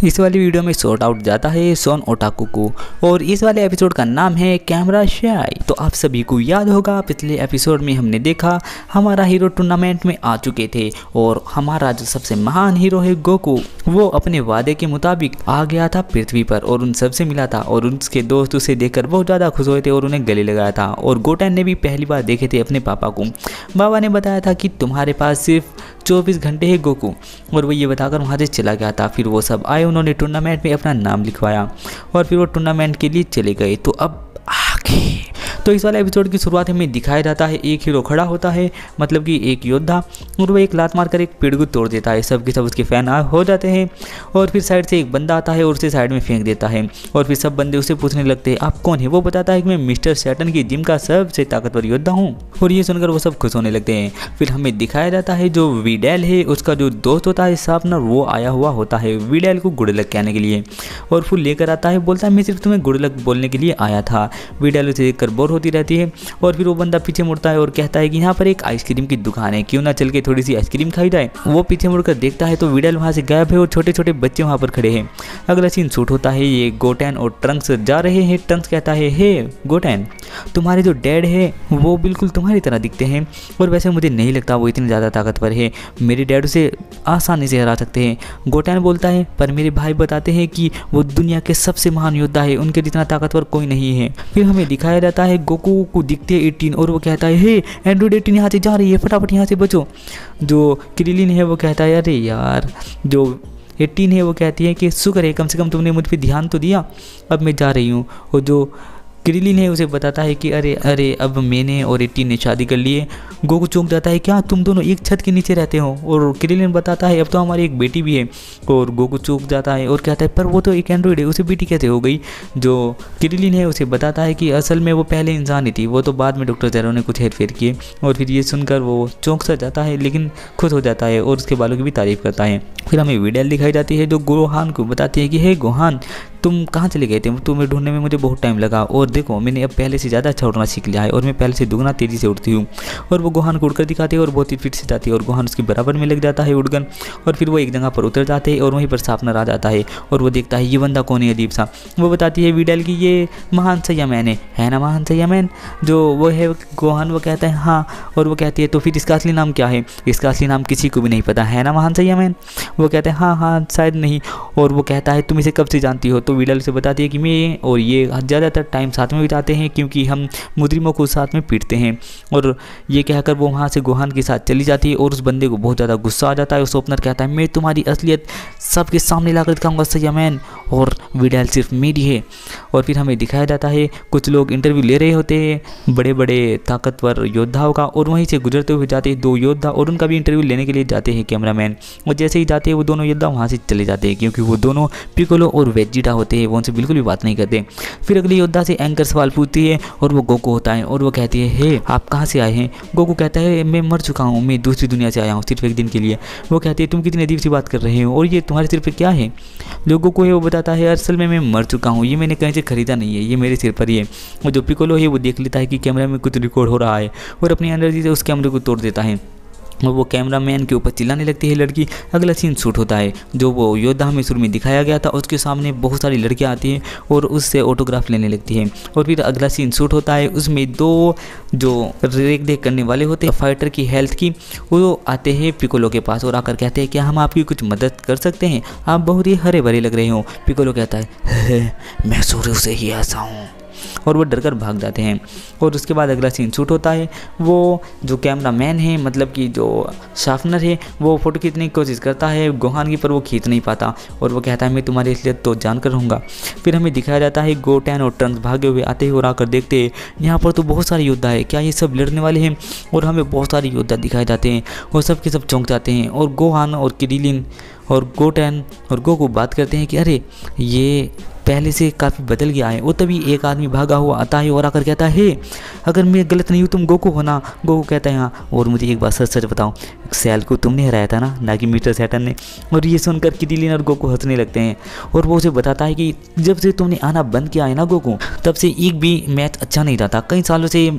इस वाली वीडियो में शॉर्ट आउट जाता है सोन ओटाकू को और इस वाले एपिसोड का नाम है कैमरा शाई। तो आप सभी को याद होगा पिछले एपिसोड में हमने देखा हमारा हीरो टूर्नामेंट में आ चुके थे और हमारा जो सबसे महान हीरो है गोकू वो अपने वादे के मुताबिक आ गया था पृथ्वी पर और उन सबसे मिला था और उसके दोस्त उसे देखकर बहुत ज़्यादा खुश हुए थे और उन्हें गले लगाया था। और गोटेन ने भी पहली बार देखे थे अपने पापा को। बाबा ने बताया था कि तुम्हारे पास सिर्फ 24 घंटे है गोकू, और वो ये बताकर वहाँ से चला गया था। फिर वो सब आए, उन्होंने टूर्नामेंट में अपना नाम लिखवाया और फिर वो टूर्नामेंट के लिए चले गए। तो अब आगे तो इस वाले एपिसोड की शुरुआत में दिखाया जाता है एक हीरो खड़ा होता है, मतलब कि एक योद्धा, और वो एक लात मारकर एक पेड़ को तोड़ देता है। सब के सब उसके फैन हो जाते हैं और फिर साइड से एक बंदा आता है और उसे साइड में फेंक देता है और फिर सब बंदे उसे पूछने लगते हैं आप कौन है। वो बताता है कि मैं मिस्टर सैटर्न की जिम का सबसे ताकतवर योद्धा हूँ और ये सुनकर वो सब खुश होने लगते हैं। फिर हमें दिखाया जाता है जो वीडेल है उसका जो दोस्त होता है शार्पनर, वो आया हुआ होता है वीडेल को गुड लक कहने के लिए और फुल लेकर आता है। बोलता है मैं सिर्फ तुम्हें गुड लक बोलने के लिए आया था। वीडेल उसे देखकर बोर होती रहती है और फिर वो बंदा पीछे मुड़ता है और कहता है कि यहाँ पर एक आइसक्रीम की दुकान है, क्यों ना चल के थोड़ी सी आइसक्रीम खाई जाए। वो पीछे मुड़कर देखता है तो वीडेल वहाँ से गायब है और छोटे छोटे बच्चे वहाँ पर खड़े हैं। अगला सीन शूट होता है, ये गोटेन और ट्रंक्स जा रहे हैं। ट्रंक्स कहता है हे गोटेन, तुम्हारे जो डैड है वो बिल्कुल तुम्हारी तरह दिखते हैं और वैसे मुझे नहीं लगता वो इतने ज़्यादा ताकतवर है, मेरे डैड उसे आसानी से हरा सकते हैं। गोटेन बोलता है पर मेरे भाई बताते हैं कि वो दुनिया के सबसे महान योद्धा है, उनके जितना ताकतवर कोई नहीं है। फिर हमें दिखाया जाता है गोकू को दिखते है 18 और वो कहता है हे एंड्रॉइड 18 यहाँ से जा रही है, फटाफट यहाँ से बचो। जो क्रिलिन है वो कहता है अरे यार, जो 18 है वो कहती है कि शुक्र है कम से कम तुमने मुझ पर ध्यान तो दिया, अब मैं जा रही हूँ। और जो क्रिलिन है उसे बताता है कि अरे अब मैंने और 18 ने शादी कर लिए। गोकू चौंक जाता है क्या तुम दोनों एक छत के नीचे रहते हो, और क्रिलिन बताता है अब तो हमारी एक बेटी भी है। और गोकू चौंक जाता है और कहता है पर वो तो एक एंड्रॉइड है, उसे बेटी कैसे हो गई। जो क्रिलिन है उसे बताता है कि असल में वो पहले इंसान ही थी, वो तो बाद में डॉक्टर ज़ेरो ने कुछ हेरफेर किए। और फिर ये सुनकर वो चौंक सा जाता है लेकिन खुश हो जाता है और उसके बालों की भी तारीफ करता है। फिर हमें वीडेल दिखाई जाती है जो गोहान को बताती है कि हे गोहान तुम कहाँ चले गए थे, तुम्हें ढूंढने में मुझे बहुत टाइम लगा और देखो मैंने अब पहले से ज़्यादा अच्छा उड़ना सीख लिया है और मैं पहले से दुगना तेज़ी से उड़ती हूँ। और वो गोहान को उड़कर दिखाती है और बहुत ही फिट से जाती है और गोहान उसके बराबर में लग जाता है उड़गन। और फिर वो एक जगह पर उतर जाते हैं और वहीं पर शार्पनर आ जाता है और वो देखता है ये बंदा कौन है अजीब सा। वो बताती है वीडेल की ये महान सैयामैन है ना महान सैयामैन, जो वो है गोहान। वो कहता है हाँ, और वो कहती है तो फिर इसका असली नाम क्या है। इसका असली नाम किसी को भी नहीं पता है ना महान सैयामैन। वो कहते हैं हाँ शायद नहीं। और वो कहता है तुम इसे कब से जानती हो। तो वीडेल से बताती है कि मैं और ये ज़्यादातर टाइम साथ में बिताते हैं क्योंकि हम मुजरिमों को साथ में पीटते हैं। और ये कहकर वो वहाँ से गोहान के साथ चली जाती है और उस बंदे को बहुत ज़्यादा गुस्सा आ जाता है। उस ओपनर कहता है मैं तुम्हारी असलियत सबके सामने लाकर दिखाऊंगा सैयामैन, और वीडेल सिर्फ मेरी है। और फिर हमें दिखाया जाता है कुछ लोग इंटरव्यू ले रहे होते हैं बड़े बड़े ताकतवर योद्धाओं का, और वहीं से गुजरते हुए जाते हैं दो योद्धा और उनका भी इंटरव्यू लेने के लिए जाते हैं कैमरामैन। और जैसे ही जाते हैं वो दोनों योद्धा वहाँ से चले जाते हैं क्योंकि वो दोनों पिकोलो और वेजिटा होते हैं, वो उनसे बिल्कुल भी बात नहीं करते। फिर अगली योद्धा से एंकर सवाल पूछती है और वो गोकू होता है और वो कहती है हे आप कहाँ से आए हैं। गोकू कहता है मैं मर चुका हूँ, मैं दूसरी दुनिया से आया हूँ सिर्फ एक दिन के लिए। वो कहती है तुम कितनी अजीब सी बात कर रहे हो और ये तुम्हारे सिर पर क्या है। जो गोकू है वो बताता है असल में मैं मर चुका हूँ, ये मैंने कहीं से खरीदा नहीं है, ये मेरे सिर पर ही है। और जो पिकोलो है वो देख लेता है कि कैमरा में कुछ रिकॉर्ड हो रहा है और अपनी एनर्जी से उस कैमरे को तोड़ देता है और वो कैमरामैन के ऊपर चिल्लाने लगती है लड़की। अगला सीन शूट होता है जो वो योद्धा हमें शुरू में दिखाया गया था, उसके सामने बहुत सारी लड़कियां आती हैं और उससे ऑटोग्राफ लेने लगती हैं। और फिर अगला सीन शूट होता है, उसमें दो जो रेख देख करने वाले होते हैं फाइटर की हेल्थ की, वो आते हैं पिकोलो के पास और आकर कहते हैं क्या हम आपकी कुछ मदद कर सकते हैं, आप बहुत ही हरे भरे लग रहे हो। पिकोलो कहता है मैं शुरू से ही ऐसा हूँ, और वो डरकर भाग जाते हैं। और उसके बाद अगला सीन शूट होता है, वो जो कैमरामैन है मतलब कि जो शार्पनर है वो फ़ोटो खींचने की कोशिश करता है गोहान की, पर वो खींच नहीं पाता और वो कहता है मैं तुम्हारी असलियत तो जानकर रहूँगा। फिर हमें दिखाया जाता है गोटेन और ट्रंक्स भागे हुए आते हैं और आकर देखते हैं यहाँ पर तो बहुत सारे योद्धा है, क्या ये सब लड़ने वाले हैं। और हमें बहुत सारे योद्धा दिखाए जाते हैं और सब के सब चौंक जाते हैं। और गोहान और क्रिलिन और गोटेन और गोकू बात करते हैं कि अरे ये पहले से काफ़ी बदल गया है। वो तभी एक आदमी भागा हुआ आता है और आकर कहता है हे अगर मैं गलत नहीं हूँ तुम गोकू हो ना। गोकू कहता है हाँ, और मुझे एक बात सच सच बताओ सैल को तुमने हराया था ना कि मिस्टर सैटर्न ने। और ये सुनकर क्रिलिन और गोकू हंसने लगते हैं और वो उसे बताता है कि जब से तुमने आना बंद किया है ना गोकू, तब से एक भी मैच अच्छा नहीं रहा था, कई सालों से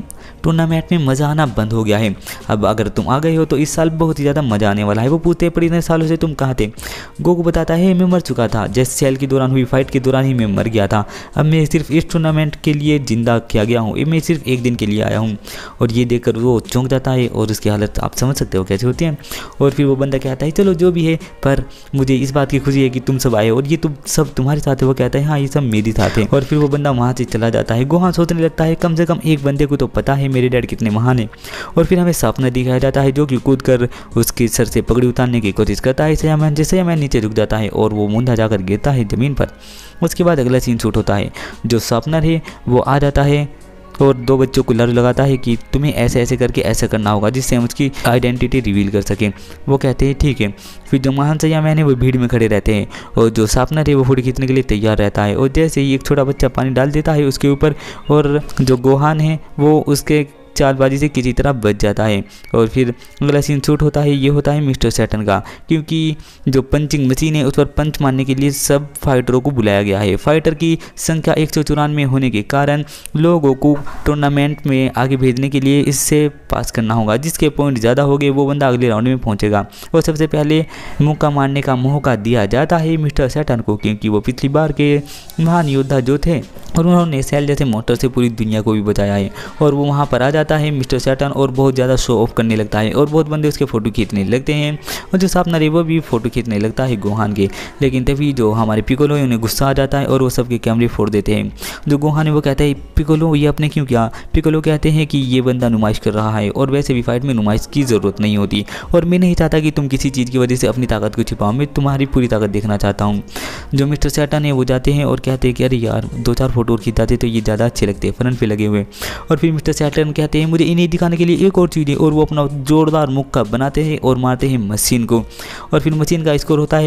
टूर्नामेंट में मज़ा आना बंद हो गया है। अब अगर तुम आ गए हो तो इस साल बहुत ही ज़्यादा मज़ा आने वाला है। वो पूछते हैं पर इतने सालों से तुम कहाँ थे? गोकू बताता है मैं मर चुका था, जैसे सेल के दौरान हुई फाइट के दौरान ही मैं मर गया था। अब मैं सिर्फ इस टूर्नामेंट के लिए जिंदा किया गया हूँ, मैं सिर्फ एक दिन के लिए आया हूँ। और ये देखकर वो चौंक जाता है और उसकी हालत आप समझ सकते हो कैसे होती है। और फिर वो बंदा कहता है चलो जो भी है, पर मुझे इस बात की खुशी है कि तुम सब आए और ये तुम सब तुम्हारे साथ है। वो कहता है हाँ ये सब मेरे साथ है। और फिर वो बंदा वहाँ से चला जाता है। गोहान सोचने लगता है कम से कम एक बंदे को तो पता है मेरे डैड कितने महान है। और फिर हमें सपना दिखाया जाता है जो कि कूद कर उसके सर से पगड़ी उतारने की कोशिश करता है। सयामैन जैसे मैं नीचे रुक जाता है और वो मुंडा जाकर गिरता है ज़मीन पर। उसके बाद अगला सीन शूट होता है। जो शार्पनर है वो आ जाता है और दो बच्चों को लड़ लगाता है कि तुम्हें ऐसे ऐसे करके ऐसा करना होगा जिससे हम उसकी आइडेंटिटी रिवील कर सकें। वो कहते हैं ठीक है। फिर जो महान सयामैन है वो भीड़ में खड़े रहते हैं और जो शार्पनर है वो फोटो खींचने के लिए तैयार रहता है। और जैसे ही एक छोटा बच्चा पानी डाल देता है उसके ऊपर, और जो गोहान है वो उसके चालबाजी से किसी तरह बच जाता है। और फिर अगला सीन शूट होता है। ये होता है मिस्टर सैटर्न का, क्योंकि जो पंचिंग मशीन है उस पर पंच मारने के लिए सब फाइटरों को बुलाया गया है। फाइटर की संख्या 194 होने के कारण लोगों को टूर्नामेंट में आगे भेजने के लिए इससे पास करना होगा। जिसके पॉइंट ज़्यादा हो गए वो बंदा अगले राउंड में पहुंचेगा। और सबसे पहले मुक्का मारने का मौका दिया जाता है मिस्टर सैटर्न को, क्योंकि वो पिछली बार के महान योद्धा जो थे और उन्होंने सेल जैसे मोटर से पूरी दुनिया को भी बचाया है। और वो वहाँ पर आ जाता है मिस्टर सैटर्न और बहुत ज़्यादा शो ऑफ करने लगता है और बहुत बंदे उसके फ़ोटो खींचने लगते हैं। और जो शार्पनर है वो भी फ़ोटो खींचने लगता है गोहान के। लेकिन तभी जो हमारे पिकोलो है उन्हें गुस्सा आ जाता है और वो सबके कैमरे फोड़ देते हैं। जो गोहान है वो कहता है पिकोलो ये आपने क्यों किया? पिकोलो कहते हैं कि ये बंदा नुमाइश कर रहा है और वैसे भी फाइट में नुमाइश की ज़रूरत नहीं होती और मैं नहीं चाहता कि तुम किसी चीज़ की वजह से अपनी ताकत को छिपाओ। मैं तुम्हारी पूरी ताकत देखना चाहता हूँ। जो मिस्टर सैटर्न है वो जाते हैं और कहते हैं कि अरे यार 2-4 फोटो खींच जाते तो ये ज़्यादा अच्छे लगते हैं फ्रंट पे लगे हुए। और फिर मिस्टर सैटर्न कहते हैं मुझे इन्हें दिखाने के लिए एक और चीज़ है, और वो अपना जोरदार मुक्का बनाते हैं और मारते हैं मशीन को। और फिर मशीन का स्कोर होता है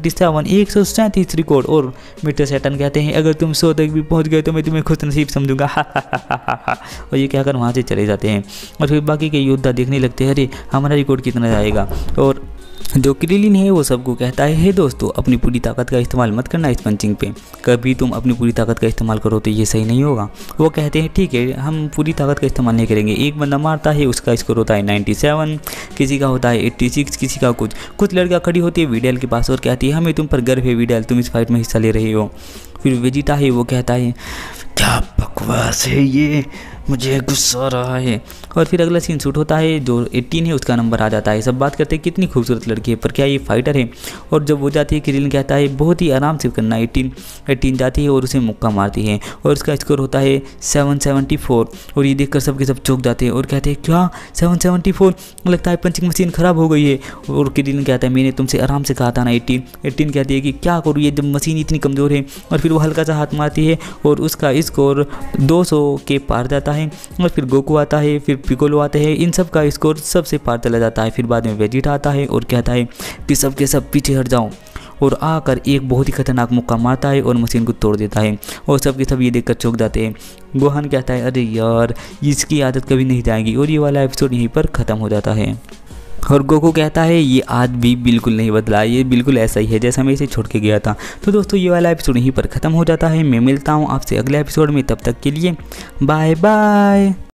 137 रिकॉर्ड। और मिस्टर सैटर्न कहते हैं अगर तुम 100 तक भी पहुंच गए तो मैं तुम्हें खुश नसीब समझूंगा। और ये कहकर वहाँ से चले जाते हैं। और फिर बाकी के योद्धा देखने लगते हैं अरे हमारा रिकॉर्ड कितना जाएगा। और जो क्रिलिन है वो सबको कहता है हे दोस्तों अपनी पूरी ताकत का इस्तेमाल मत करना इस पंचिंग पे, कभी तुम अपनी पूरी ताकत का इस्तेमाल करो तो ये सही नहीं होगा। वो कहते हैं ठीक है हम पूरी ताकत का इस्तेमाल नहीं करेंगे। एक बंदा मारता है उसका स्कोर होता है 97, किसी का होता है 86, किसी का कुछ लड़कियाँ खड़ी होती है वीडियल के पास और कहती है हमें तुम पर गर्व है वीडियल, तुम इस फाइट में हिस्सा ले रहे हो। फिर वेजिटा है वो कहता है क्या बकवास है ये, मुझे गुस्सा आ रहा है। और फिर अगला सीन शूट होता है। जो 18 है उसका नंबर आ जाता है। सब बात करते हैं कितनी खूबसूरत लड़की है, पर क्या ये फाइटर है? और जब वो जाती है क्रिलिन कहता है बहुत ही आराम से करना। 18 जाती है और उसे मुक्का मारती है और उसका स्कोर होता है 774। और ये देखकर सबके सब चौंक जाते हैं और कहते हैं क्या 774, लगता है पंचिंग मशीन ख़राब हो गई है। और क्रिलिन कहता है मैंने तुमसे आराम से कहा था ना। 18 कहती है कि क्या करूँ ये जब मशीन इतनी कमज़ोर है। और फिर वो हल्का सा हाथ मारती है और उसका स्कोर 200 के पार जाता है। और फिर गोकू आता है, फिर पिकोलो आते हैं, इन सब का स्कोर सबसे पार चला जाता है। फिर बाद में वेजिटा आता है और कहता है कि सब के सब पीछे हट जाओ, और आकर एक बहुत ही खतरनाक मुक्का मारता है और मशीन को तोड़ देता है। और सब के सब ये देखकर चौंक जाते हैं। गोहान कहता है अरे यार इसकी आदत कभी नहीं जाएगी। और ये वाला एपिसोड यहीं पर ख़त्म हो जाता है। और गोकू कहता है ये आज भी बिल्कुल नहीं बदला, ये बिल्कुल ऐसा ही है जैसा मैं इसे छोड़ के गया था। तो दोस्तों ये वाला एपिसोड यहीं पर ख़त्म हो जाता है। मैं मिलता हूँ आपसे अगले एपिसोड में, तब तक के लिए बाय बाय।